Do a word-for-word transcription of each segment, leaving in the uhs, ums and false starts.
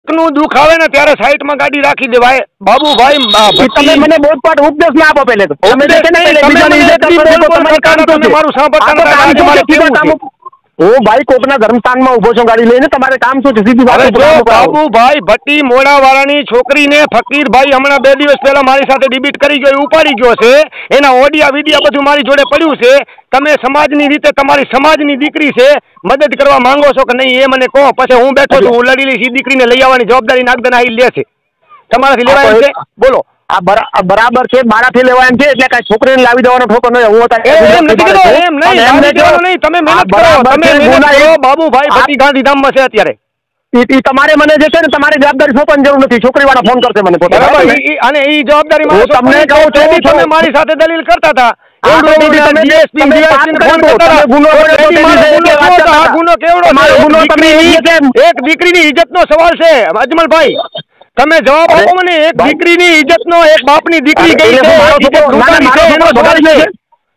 નું દુઃખ આવે ને ત્યારે સાઈડમાં ગાડી રાખી દેવાય બાબુભાઈ તમે મને બોધપાઠ ઉપદેશ ના આપો પહેલે તો તમે મારું સાંભળતા હું ભાઈ કોકના ધર્મસ્થાનમાં ઉભો છું ગાડી લઈને તમારે કામ શું છે સીધી વાત બાબુભાઈ ભટ્ટી મોડા વાળાની છોકરીને ફકીરભાઈ હમણાં બે દિવસ પહેલા મારી સાથે ડિબીટ કરી ગયો ઉપાડી ગયો છે એના ઓડિયા વિડિયા બધું મારી જોડે પડ્યું છે તમે સમાજની રીતે તમારી સમાજની દીકરી છે મદદ કરવા માંગો છો કે નહીં એ મને કહો પછી હું બેઠો છું હું લડી લઈશ એ દીકરીને લઈ આવવાની જવાબદારી નાગદન આવી લે છે તમારાથી લેવાય છે બોલો આ બરાબર છે મારાથી લેવા એમ છે એટલે કઈ છોકરીને લાવી દેવાનો ઠોકો નહીં હું એમ નથી કીધું એમ નહીં લાવી દેવાનો નહીં તમે મહેનત કરો તમે મહેનત કરો બાબુભાઈ ભટ્ટી ગાંધીધામમાં છે અત્યારે તમારે મને જે છે ને તમારી જવાબદારી સોંપવાની જરૂર નથી છોકરી વાળા ફોન કરશે મને પોતે અને એ જવાબદારી તમને કહું છું તમે મારી સાથે દલીલ કરતા હતા એક દીકરીની ઇજ્જત નો સવાલ છે અજમલભાઈ તમે જવાબ આપો મને એક દીકરીની ઇજ્જત નો એક બાપની દીકરી ગઈ છે.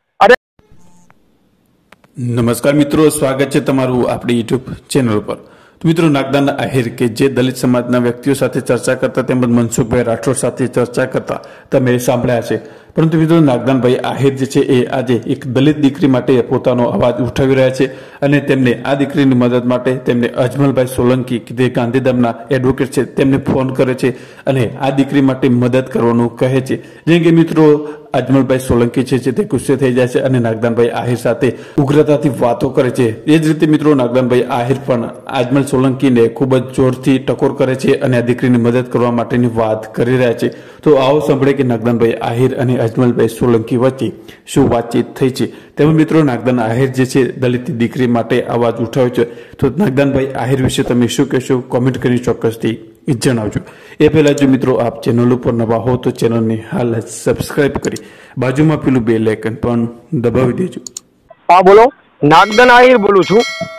નમસ્કાર મિત્રો, સ્વાગત છે તમારું આપણી યુટ્યુબ ચેનલ પર. મિત્રો, નાગદાન આહિર કે જે દલિત સમાજના વ્યક્તિઓ સાથે ચર્ચા કરતા તેમજ મનસુખભાઈ રાઠોડ સાથે ચર્ચા કરતા તમે સાંભળ્યા છે. પરંતુ મિત્રો, નાગદાનભાઈ આહિર જે છે એ આજે એક દલિત દીકરી માટે પોતાનો અવાજ ઉઠાવી રહ્યા છે અને તેમને આ દીકરીની મદદ માટે તેમને અજમલભાઈ સોલંકી કે જે ગાંધીધામના એડવોકેટ છે તેમને ફોન કરે છે અને આ દીકરી માટે મદદ કરવાનું કહે છે. જેમ કે મિત્રો, અજમલભાઈ સોલંકી છે તે ગુસ્સે થઈ જાય છે અને નાગદાનભાઈ આહિર સાથે ઉગ્રતાથી વાતો કરે છે. એ જ રીતે મિત્રો, નાગદાનભાઈ આહિર પણ અજમલ સોલંકીને ખૂબ જ જોરથી ટકોર કરે છે અને આ દીકરીની મદદ કરવા માટેની વાત કરી રહ્યા છે. તો આવો સાંભળે કે નાગદાનભાઈ આહિર અને અજમલભાઈ સોલંકી વચ્ચે શું વાતચીત થઈ છે. તેમજ મિત્રો, નાગદાન આહિર જે છે દલિત દીકરી માટે અવાજ ઉઠાવ્યો છે. તો નાગદાનભાઈ આહિર વિશે તમે શું કહેશો કોમેન્ટ કરી ચોક્કસથી જણાવજો. એ પહેલા જો મિત્રો આપ ચેનલ ઉપર નવા હો તો ચેનલને હાલ જ સબસ્ક્રાઇબ કરી બાજુમાં પેલું બેલ આઇકન પણ દબાવી દેજો. હા બોલો. નાગદાન આહિર બોલું છું.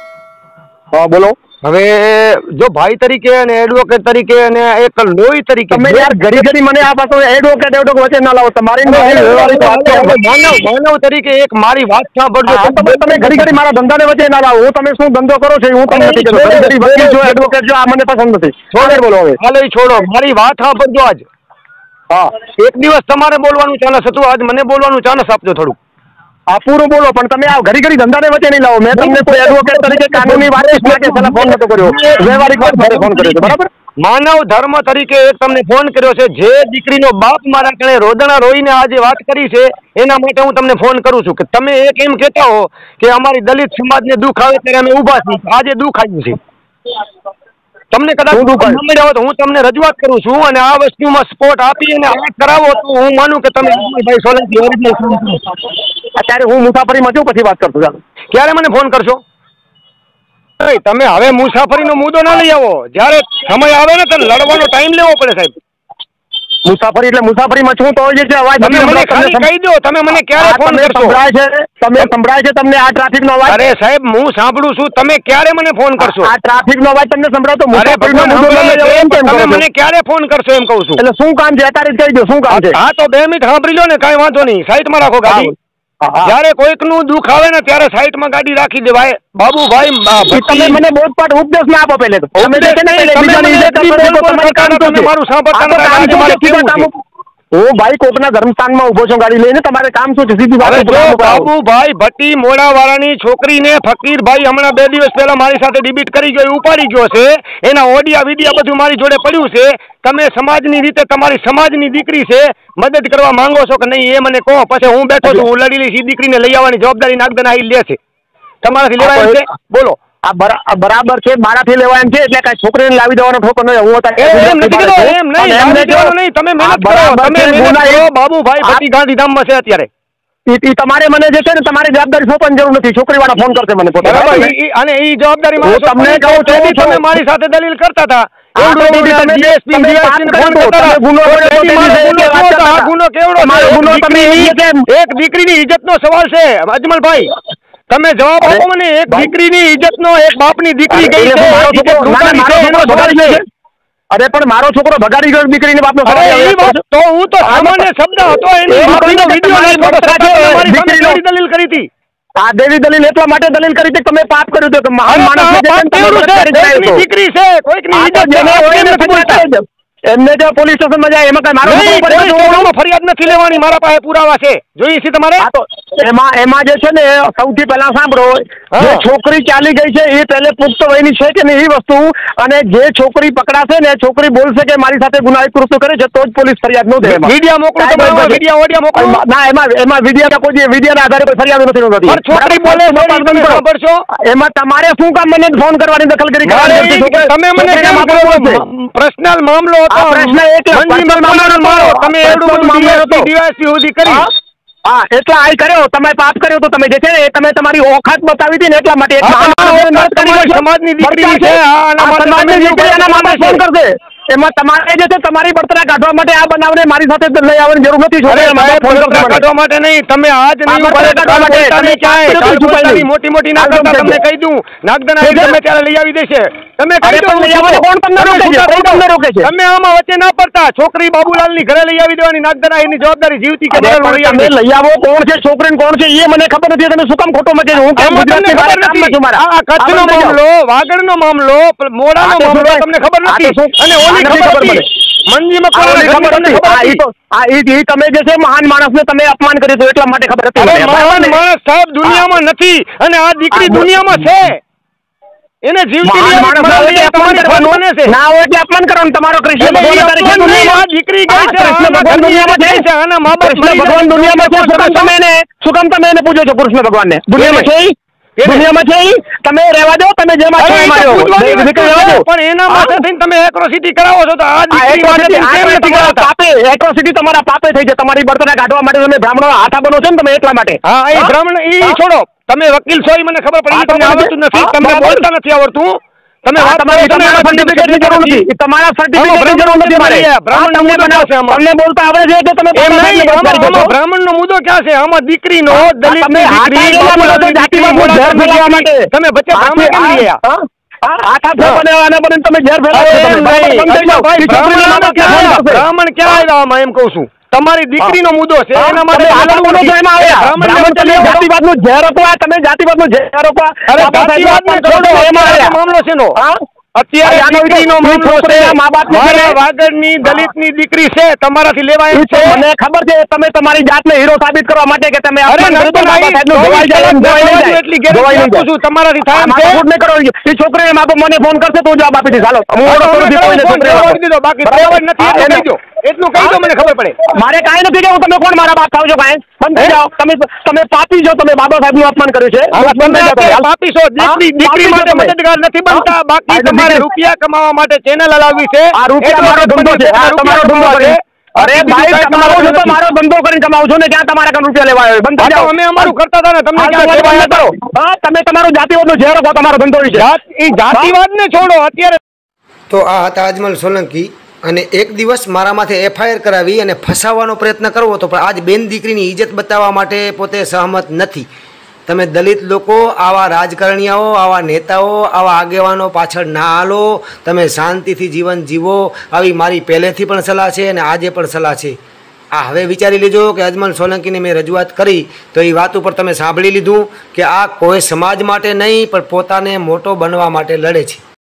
હા બોલો. હવે જો ભાઈ તરીકે અને એડવોકેટ તરીકે અને એક લોહી તરીકે તમે યાર ઘડી ઘડી મને આ પાછો એડવોકેટ એડવોકેટ વચ્ચે ના લાવો. તમારી માનવ માનવ તરીકે એક મારી વાત સાંભળજો. તમે ઘડી ઘડી મારા ધંધાને વચ્ચે ના લાવો. હું તમે શું ધંધો કરો છો હું તમને નથી કહેતો. ઘડી ઘડી વકીલ છો એડવોકેટ છો આ મને પસંદ નથી. છોડે બોલો હવે. હાલો છોડો. મારી વાત સાંભળજો. આજ હા એક દિવસ તમારે બોલવાનું ચાન્સ હતું, આજ મને બોલવાનું ચાન્સ આપજો થોડું. આ પૂરું બોલો પણ તમે આ ઘડી ઘડી ધંધાને વચ્ચે નહીં લાવો. મેં તમને કોઈ એડવોકેટ તરીકે કાનૂની વાત માટે પેલા ફોન નતો કર્યો, વ્યવહારિક વાત માટે ફોન કર્યો બરાબર. માનવ ધર્મ તરીકે તમને ફોન કર્યો છે. જે દીકરીનો બાપ મારા કણે રોદણા રોઈને આજે વાત કરી છે એના માટે હું તમને ફોન કરું છું કે તમે એક એમ કહેતા હો કે અમારી દલિત સમાજને દુઃખ આવે ત્યારે અમે ઊભા છીએ. આજે દુઃખ આવ્યું છે તમને, કદાચ સાંભળ્યા હોય તો હું તમને રજૂઆત કરું છું અને આ વસ્તુમાં સપોર્ટ આપી અને આ કરાવો તો હું માનું કે તમે ભાઈ સોલંકી ઓરિજિનલ. અત્યારે હું મુસાફરીમાં છું, પછી વાત કરશું. ચાલો. ક્યારે મને ફોન કરશો? તમે હવે મુસાફરીનો મુદ્દો ના લઈ આવો. જ્યારે સમય આવે ને તો લડવાનો ટાઈમ લેવો પડે સાહેબ. મુસાફરી એટલે મુસાફરીમાં છું તો જે છે અવાજ તમે મને ખાલી કહી દો તમે મને ક્યારે ફોન કરશો. સંભળાય છે તમે સંભળાય છે તમને આ ટ્રાફિકનો અવાજ? અરે સાહેબ હું સાંભળું છું. તમે ક્યારે મને ફોન કરશો? આ ટ્રાફિકનો અવાજ તમને સંભળાતો મુસાફરીનો મુદ્દો એમ કેમ તમે મને ક્યારે ફોન કરશો એમ કહું છું. એટલે શું કામ છે અત્યારે જ કહી દો શું કામ છે. હા તો બે મિનિટ સાંભળી લો ને, કાંઈ વાંધો નહીં. સાઈડમાં રાખો ગાડી. જયારે કોઈક નું દુઃખ આવે ને ત્યારે સાઈડમાં ગાડી રાખી દેવાય બાબુભાઈ. તમે મને બોધપાઠ ઉપદેશ ના આપો પહેલે તો મારું સાંભળતા હું ભાઈ કોકના ધર્મસ્થાનમાં ઉભો છું ગાડી લઈને તમારે કામ શું છે સીધી વાત. બાબુભાઈ ભટ્ટી મોડા વાળાની છોકરીને ફકીરભાઈ હમણાં બે દિવસ પહેલા મારી સાથે ડિબીટ કરી ગયો ઉપાડી ગયો છે એના ઓડિયા વિડિયા બધું મારી જોડે પડ્યું છે. તમે સમાજની રીતે તમારી સમાજની દીકરી છે મદદ કરવા માંગો છો કે નહીં એ મને કહો પછી હું બેઠો છું હું લડી લઈશ એ દીકરીને લઈ આવવાની જવાબદારી નાગદન આવી લે છે. તમારાથી લેવાય છે બોલો. આ બરાબર છે મારાથી લેવા એમ છે એટલે કઈ છોકરીને લાવી દેવાનો ઠોકો નહીં. હું એમ નથી કીધું એમ નહીં. તમે મહેનત કરો તમે મહેનત કરો. બાબુભાઈ ભટ્ટી ગાંધીધામમાં છે અત્યારે. તમારે મને જે છે ને તમારી જવાબદારી સોંપવાની જરૂર નથી. છોકરી વાળા ફોન કરશે મને પોતે અને એ જવાબદારી તમને કહું છું. તમે મારી સાથે દલીલ કરતા હતા. એક દીકરીની ઇજ્જત નો સવાલ છે અજમલભાઈ. તમે જવાબ આપો મને. એક દીકરીની ઇજ્જત નો એક બાપની દીકરી ગઈ છે. અરે પણ મારો છોકરો ભગાડી ગયો દીકરીને બાપનો. તો હું તો સામાન્ય શબ્દ હતો એની દલીલ કરી હતી. આ દેવી દલીલ એટલા માટે દલીલ કરી કે તમે પાપ કર્યું હતું કે મહાન અરે માણસને જે પાપ તમે કેવું છે? બળાત્કાર કર્યો કોઈકની હતો. દીકરી છે, કોઈકની આ તો ઇજ્જત છે, જેને આ હોય કેમ એને નથી બોલતા? ખબર છે. એમને જો પોલીસ સ્ટેશનમાં જાય એમાં કઈ મારો નહીં, હુકમ પડે પોલીસ તો હું- સ્ટેશનમાં ફરિયાદ નથી લેવાની, મારા પાસે પુરાવા છે, જોઈએ છે તમારે? હા તો એમાં એમાં જે છે ને સૌથી પહેલા સાંભળો, હા. જે છોકરી ચાલી ગઈ છે એ પહેલે પુખ્ત વયની છે કે નહીં એ વસ્તુ, અને જે છોકરી પકડાશે ને છોકરી બોલશે કે મારી સાથે ગુનાહિત કૃત્ય કરે છે તો જ પોલીસ ફરિયાદ નો દે. એમાં વિડીયો મોકલો, સાહેબ, તમારા સાહેબ, વિડીયો ઓડિયો મોકલો. એમાં- ના એમાં એમાં વિડીયો કોઈ વિડીયોના આધારે કોઈ ફરિયાદ નથી નોંધાતી. પણ છોકરી બોલે છે, બરાબર? તમે સાંભળશો? એમાં તમારે શું કામ મને ફોન કરવાની દખલગીરી મારે કરવાની એ જરૂર છે? કે તમે મને છોકરીના કેમ માપે કરો? બોલશે. પર્સનલ મામલો હતો, આ પ્રશ્ન એટલે મંજી personal મકવાણાનો મામલો મારો, હતો. તમે personal એવડું બધું મામલો હતો. ડીવાયએસપી સુધી કરી. હા? હા એટલા આઈ કર્યો, તમે પાપ કર્યો તો તમે જે છે ને એ તમે તમારી ઓખાત બતાવી હતી ને એટલા માટે. એક હા, મહાન તો આ માણસને ઓકાત નોંધ કરી તમારી છે. સમાજની દીકરી બળતરા છે, હા, આના આ માટે સમાજની તમે દીકરી એના મામા છે. ફોન કરશે. એમાં તમારે જે છે તમારી બળતરા કાઢવા માટે આ બનાવને મારી સાથે લઈ આવવાની જરૂર નથી. અરે છોકરીના મામા સાહેબ, ફોન કરશે બળતરા મને. કાઢવા માટે નહીં, તમે આજ આ નહીં બળતરા ઉભા કાઢવા માટે બોલતા તમે નહીં ક્યાંય, પાપ કાલ કર્યું તો બોલતાની છુપાઈ મોટી મોટી ના હાલ કરતા, સમજાઈ તમને ગયું. કહી દઉં, નાગદના આવી છે? ગમે ત્યારે લઈ આવી દેશે. તમે અરે કહી દો, પણ લઈ આવવાને કોણ તમને તમે રોકે છે? છૂટા કોણ થઈ તમને જાઓ. રોકે છે? તમે આમાં વચ્ચે ના પડતા, છોકરી બાબુલાલની ઘરે લઈ આવી દેવાની, નાગદના એની જવાબદારી જીવતી કે અરે મરણ પણ લઈ તમે આવી. લઈ આવો, કોણ છે છોકરીને કોણ છે એ મને ખબર નથી. તમે શું કામ ખોટો મચે છો? હું કેમ આમાં તમને ગુજરાતની ખબર બહાર કામમાં નથી. છું મારા? આ કચ્છનો આ બંધ થઈ જાઓ. મામલો, વાગડનો મામલો, મોડાનો આ તો શું મામલો ભાઈ? તમને ખબર આ તો નથી. શું? અને આ ઓલી નથી ખબર ખબર હતી. મને. મંજી આ મકવાણા ઓલી ઘરની ખબર તમને નથી. ખબર આ ઈ હતી. તો આ ઈ ઈ તમે જે છે મહાન માણસને તમે અપમાન કર્યું હતું એટલા માટે ખબર હતી અરે મને. બરાબર મહાન ને? માણસ સાહેબ દુનિયામાં નથી, અને આ દીકરી આ દુનિયામાં છે. એને જીવતી મહાન લઈ આવી, માણસ મરણ હોય લઈ એટલે આવી, અપમાન તમારી ફરજ બને છે. કરવાનું. ના હોય એટલે અપમાન કરવાનું. તમારો કૃષ્ણ એટલે ભગવાન ઈ તારીખે અપમાન નહીં, દુનિયામાં- આ દીકરી ગઈ હા, છે, કૃષ્ણ આના ભગવાન ઘરની દુનિયામાં ગઈ છે, છે. આના મા બાપ કૃષ્ણ મરી જાય ભગવાન છે, દુનિયામાં છે. શું કામ તમે એને શું કામ તમે એને પૂછો છો? કૃષ્ણ ભગવાનને દુનિયામાં છે ઈ? એને? દુનિયામાં છે ઈ? તમે રહેવા દો, તમે જેમાં છો અરે ઈ એમાં તો રહો. પૂછવાની બે- વસ્તુ રહેવા છે, દો. પણ એના હા? માથે થઈને તમે એક્રોસિટી કરાવો છો, તો આ આ દીકરી માટે એટ્રોસિટી- તમે આ કેમ નથી તમારા કરાવતા? પાપે એટ્રોસિટી તમારા પાપે થઈ છે. તમારી બળતરા કાઢવા માટે તમે બ્રાહ્મણો હાથા બનો છો ને તમે એટલા માટે. હા, એ હા? બ્રાહ્મણ ઈ હા? છોડો, તમે વકીલ છો ઈ મને ખબર પડી, ઈ હા, તમને તો આવડતું નથી, હા, તમને બરાબર. બોલતા નથી આવડતું. તમે હા, વાત તમારી- કરો છો ને તમારા એમાં તમને સર્ટિફિકેટની જરૂર નથી. એ તમારા સર્ટિફિકેટની જરૂર નથી મારે. બ્રાહ્મણ હા, તમને મુદ્દો બનાવ- છે આમાં. તમને બોલતા આવડે છે કે તમે એમ બાબા નહીં, સાહેબને આમાં બદકારી કરો છો? બ્રાહ્મણનો મુદ્દો ક્યાં છે? આમાં દીકરીનો, હા, દલિતની તમે હાથ દીકરી, આગળ બોલો છો, બાબુલાલની જાતિવાદનું દીકરી, ઝેર ફેલાવવા માટે. તમે વચ્ચે બ્રાહ્મણ કેમ લઈ આવ્યા? હા? હા, હાથ હાથ હા. બને આને બને તમે ઝેર ફેલાવો છો અરે તમે. એમ બરાબર, નહીં, બંધ થઈ જાઓ. ભાઈ, ઈ છોકરીના બ્રાહ્મણ મા-બાપ ક્યાં ફોન આવ્યા? કરશે. બ્રાહ્મણ ક્યાં આવ્યા આમાં? એમ કહું છું, તમારી દીકરીનો મુદ્દો છે, હા, એના માટે તમે હાથા લડવું બોલો છો નથી. એમાં આવ્યા. બ્રાહ્મણને બ્રાહ્મણ તમે તમે જાતિવાદનું ઝેર હતો, આ તમે જાતિવાદનું ઝેર હતો. અરે બાબા સાહેબનું જાતિવાદને અપમાન કરો છો, છોડો, એમાં અત્યારે આવ્યા. મામલો શેનો? હા? અત્યારે આનો દીકરીનો ઈ મામલો છે. છોકરીના મા-બાપને છે ને- મારા વાગડની દલિતની દીકરી છે, તમારાથી લેવાય ઈ તો છે. મને ખબર છે. તમે તમારી જાતને હીરો સાબિત કરવા માટે કે તમે અરે અપમાન કર્યું તો નંદન, બાબા આ સાહેબનું ધોવાઈ જાય એમ ધોવાઈ નહીં જાય. એટલી ધોવાઈ ગેરંટી નહીં આપું જાય. છું, તમારાથી થાય આ એમ છે. માથાકૂટ નહીં કરો. એ છોકરીને મા બાપ મને ફોન કરશે તો હું જવાબ આપી દઈશ. હાલો હું હા, ઓળખતો તો નથી અમે કોઈને ફોન છોકરીને. જવાબ દીધો, બાકી બરાબર? જવાબ નથી, હા, એટલું એને- કહી દો. એટલું કહી દો, મને ખબર પડે. મારે કાંઈ નથી કેવું. તમે કોણ મારા બાપ થાવ છો? કાંઈ બંધ થઈ હે? જાઓ. તમે તમે પાપી છો. તમે બાબા સાહેબનું અપમાન કર્યું છે. હા, બસ બંધ તમે થઈ જાઓ તમે. અત્યારે હાલ. પાપી છો, દીકરી હા, દીકરી પાપી છો માટે તમે. મદદગાર નથી બનતા, હા? બાકી આ તમારે દીકરી- રૂપિયા કમાવા માટે ચેનલ હલાવવી છે. આ રૂપિયા એટલો મારો જ ધંધો છે. તમારે આ તમારો રૂપિયા ધંધો કમાવા કરી. છે. અરે બાકી ભાઈ બીજું કાંઈ કમાવો છો તો તમારે મારો ધંધો કરીને કમાવો છો ને ક્યાં તમારા કાન રૂપિયા લેવા આવ્યો? બંધ હા, થઈ તો જાઓ. અમે અમારું કરતા હતા ને, તમને હાલ ક્યાં તો સેવા બંધ કરો. હા, તમે તમારું જાતિવાદનું ઝેર આપો તમારો ધંધો વિશે. જાત- ઈ જાતિવાદ ને છોડો અત્યારે. તો આ હતા અજમલ સોલંકી, અને એક દિવસ મારા માથે એફઆઈઆર કરાવી અને ફસાવવાનો પ્રયત્ન કરવો હતો, પણ આજ બેન દીકરીની ઇજ્જત બતાવવા માટે પોતે સહમત નથી. તમે દલિત લોકો આવા રાજકારણીઓ, આવા નેતાઓ, આવા આગેવાનો પાછળ ના હાલો. તમે શાંતિથી જીવન જીવો, આવી મારી પહેલેથી પણ સલાહ છે અને આજે પણ સલાહ છે. આ હવે વિચારી લીજો કે અજમલ સોલંકીને મેં રજૂઆત કરી તો એ વાત ઉપર તમે સાંભળી લીધું કે આ કોઈ સમાજ માટે નહીં પણ પોતાને મોટો બનવા માટે લડે છે.